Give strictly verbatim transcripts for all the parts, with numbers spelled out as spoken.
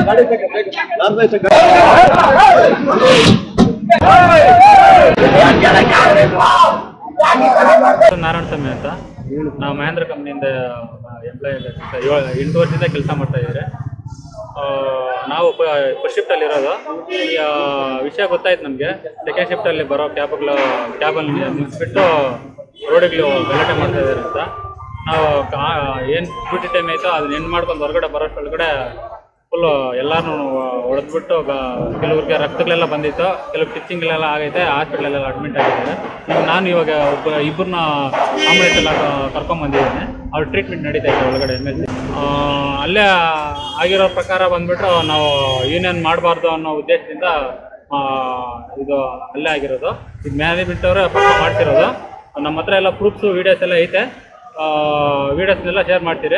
ನಾರಾಯಣ ಸ್ವಾಮಿ ಅಂತ ನಾವು ಮಹೇಂದ್ರ ಕಂಪ್ನಿಯಿಂದ ಎಂಪ್ಲಾಯ್ ಎಂಟು ವರ್ಷದಿಂದ ಕೆಲಸ ಮಾಡ್ತಾ ಇದ್ದೀವಿ. ನಾವು ಫಸ್ಟ್ ಶಿಫ್ಟಲ್ಲಿ ಇರೋದು. ಈ ವಿಷಯ ಗೊತ್ತಾಯ್ತು ನಮಗೆ. ಸೆಕೆಂಡ್ ಶಿಫ್ಟಲ್ಲಿ ಬರೋ ಕ್ಯಾಬ್ಗಳು ಕ್ಯಾಬಲ್ಲಿ ಮುಗಿಸ್ಬಿಟ್ಟು ರೋಡಿಗೆ ಗಲಾಟೆ ಮಾಡ್ತಾ ಇದ್ದಾರೆ ಅಂತ ನಾವು ಏನು ಡ್ಯೂಟಿ ಟೈಮ್ ಆಯಿತು ಅದನ್ನ ಎಂಡ್ ಮಾಡ್ಕೊಂಡು ಹೊರಗಡೆ ಬರೋಷ್ಟೊಳಗಡೆ ಫುಲ್ಲು ಎಲ್ಲರೂ ಹೊಡೆದ್ಬಿಟ್ಟು ಕೆಲವ್ರಿಗೆ ರಕ್ತಗಳೆಲ್ಲ ಬಂದಿತ್ತು, ಕೆಲವು ಸ್ಟಿಚಿಂಗ್ಗಳೆಲ್ಲ ಆಗೈತೆ, ಹಾಸ್ಪಿಟ್ಲಲ್ಲೆಲ್ಲ ಅಡ್ಮಿಟ್ ಆಗಿದ್ದಾರೆ. ಈಗ ನಾನು ಇವಾಗ ಒಬ್ಬ ಇಬ್ಬರನ್ನ ಆಂಬುಲೆನ್ಸ್ ಎಲ್ಲ ಕರ್ಕೊಂಬಂದಿದ್ದೀನಿ. ಅವ್ರ ಟ್ರೀಟ್ಮೆಂಟ್ ನಡೀತಾ ಇದೆ ಒಳಗಡೆ ಎಮ್ ಎಲ್ ಸಿ. ಅಲ್ಲೇ ಆಗಿರೋ ಪ್ರಕಾರ ಬಂದ್ಬಿಟ್ಟು ನಾವು ಯೂನಿಯನ್ ಮಾಡಬಾರ್ದು ಅನ್ನೋ ಉದ್ದೇಶದಿಂದ ಇದು ಅಲ್ಲೇ ಆಗಿರೋದು. ಇದು ಮ್ಯಾನೇಜ್ಮೆಂಟ್ ಅವರೇ ಪಕ್ಕ ಮಾಡ್ತಿರೋದು. ನಮ್ಮ ಹತ್ರ ಎಲ್ಲ ಪ್ರೂಫ್ಸು ವೀಡಿಯೋಸ್ ಎಲ್ಲ ಐತೆ. ವೀಡಿಯೋಸ್ನೆಲ್ಲ ಶೇರ್ ಮಾಡ್ತೀರಿ.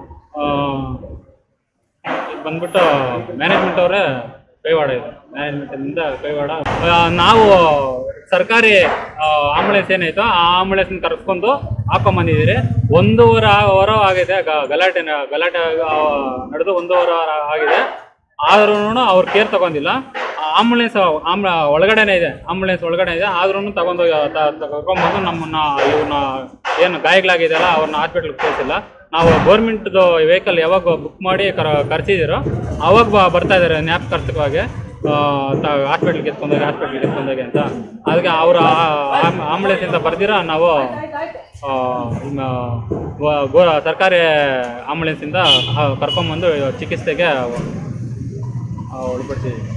ಬಂದ್ಬಿಟ್ಟು ಮ್ಯಾನೇಜ್ಮೆಂಟ್ ಅವರೇ ಕೈವಾಡ ಇದೆ. ಮ್ಯಾನೇಜ್ಮೆಂಟಿಂದ ಕೈವಾಡ. ನಾವು ಸರ್ಕಾರಿ ಆಂಬುಲೆನ್ಸ್ ಏನಾಯ್ತು ಆ ಆಂಬುಲೆನ್ಸ್ನ ಕರೆಸ್ಕೊಂಡು ಹಾಕೊಂಬಂದಿದ್ದೀರಿ. ಒಂದೂವರೆ ಅವರ್ ಆಗಿದೆ ಗಲಾಟೆ ಗಲಾಟೆ ನಡೆದು ಒಂದೂವರೆ ಅವರ್ ಆಗಿದೆ. ಆದ್ರೂ ಅವ್ರು ಕೇರ್ ತಗೊಂಡಿಲ್ಲ. ಆಂಬುಲೆನ್ಸ್ ಆಂಬ ಒಳಗಡೆನೇ ಇದೆ, ಆಂಬುಲೆನ್ಸ್ ಒಳಗಡೆ ಇದೆ. ಆದ್ರೂ ತಗೊಂಡು ಕರ್ಕೊಂಡ್ಬಂದು ನಮ್ಮನ್ನ ಇವ್ರನ್ನ ಏನು ಗಾಯಗಳಾಗಿದೆಯಲ್ಲ ಅವ್ರನ್ನ ಹಾಸ್ಪಿಟ್ಲಿಗೆ ಸೇರಿಸಿಲ್ಲ. ನಾವು ಗೌರ್ಮೆಂಟ್ದು ವೆಹಿಕಲ್ ಯಾವಾಗ ಬುಕ್ ಮಾಡಿ ಕರ್ ಕರ್ಸಿದ್ದೀರೋ ಅವಾಗ ಬ ಬರ್ತಾ ಇದ್ದಾರೆ ಜ್ಞಾಪಕಾರ್ಥವಾಗಿ ಹಾಸ್ಪಿಟ್ಲಿಗೆ ಎತ್ಕೊಂಡೋಗಿ ಹಾಸ್ಪಿಟ್ಲಿಗೆ ಎತ್ಕೊಂಡೋಗಿ ಅಂತ. ಅದಕ್ಕೆ ಅವರ ಆಂಬುಲೆನ್ಸಿಂದ ಬರ್ದಿರ ನಾವು ಗೋ ಸರ್ಕಾರಿ ಆಂಬುಲೆನ್ಸಿಂದ ಕರ್ಕೊಂಬಂದು ಚಿಕಿತ್ಸೆಗೆ ಒಳಪಡಿಸಿದ್ದೀವಿ.